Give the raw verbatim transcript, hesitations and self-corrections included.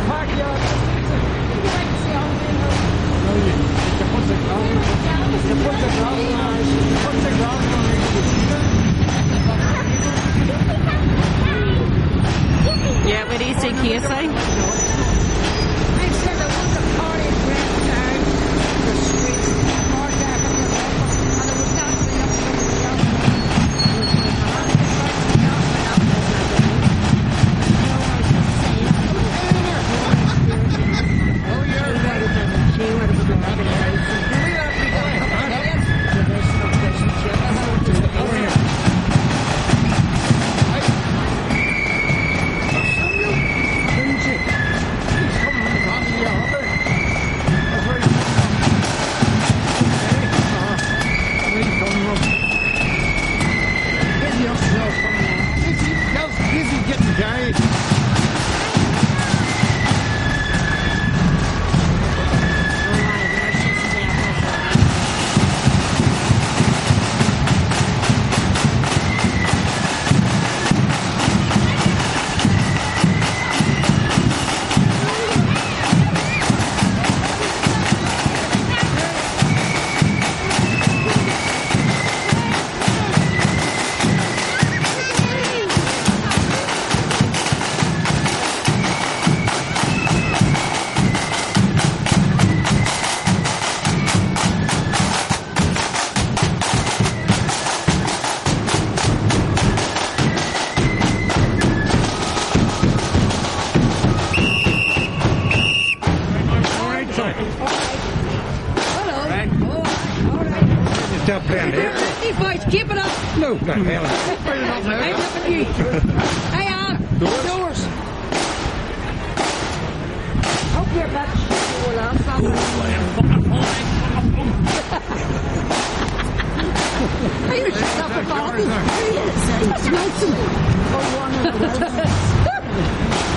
Yeah, what do you think, Casey? I said there was a party break down the street, far down from the river, and there was dancing up from the young. Oh, you're right. She would have been having a race. We ought to be going up to Elliot. Traditional fishing ship. Over here. Keep it up! No, no, hell. I'm up at you. Hey, Ann! Doors? Doors! Hope you're back to school last summer. Are you just up a bottle? Are you? It's Wilson. Oh, one of the